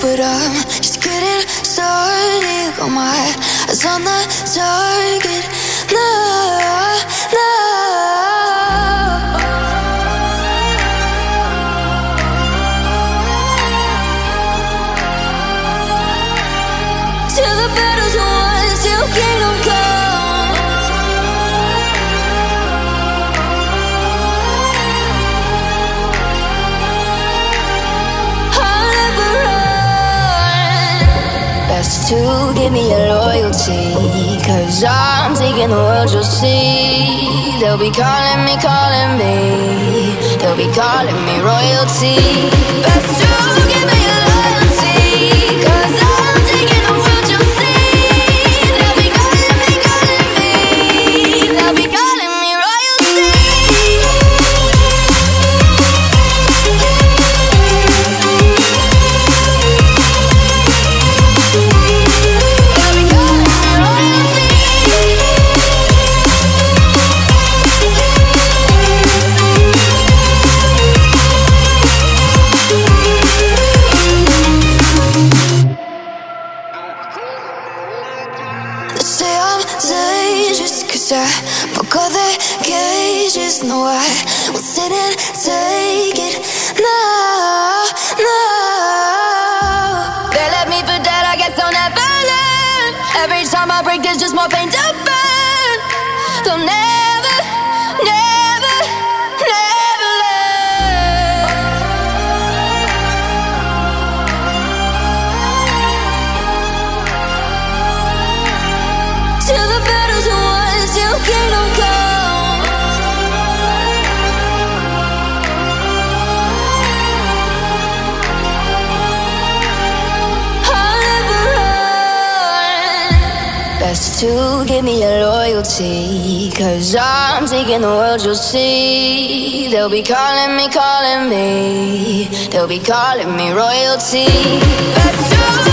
but I'm just getting started. Got my eyes on the target. No, no. Till the battle's won, till kingdom come. I'll never run. Best to give me your loyalty, 'cause I'm taking the world, you'll see. They'll be calling me, they'll be calling me royalty. Best to give me your loyalty, 'cause I'm taking the world, you'll see. They'll be calling me, they'll be calling me royalty. Say I'm dangerous 'cause I broke all the cages. No, I won't sit and take it. No, no. They left me for dead, I guess I'll never learn. Every time I break, there's just more pain to burn. They'll never, never, never learn. Till the battle's won, till kingdom come. I'll never run. Best to give me your loyalty, 'cause I'm taking the world, you'll see. They'll be calling me, they'll be calling me royalty. Best to